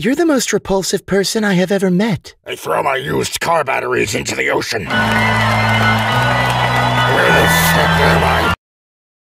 You're the most repulsive person I have ever met. I throw my used car batteries into the ocean.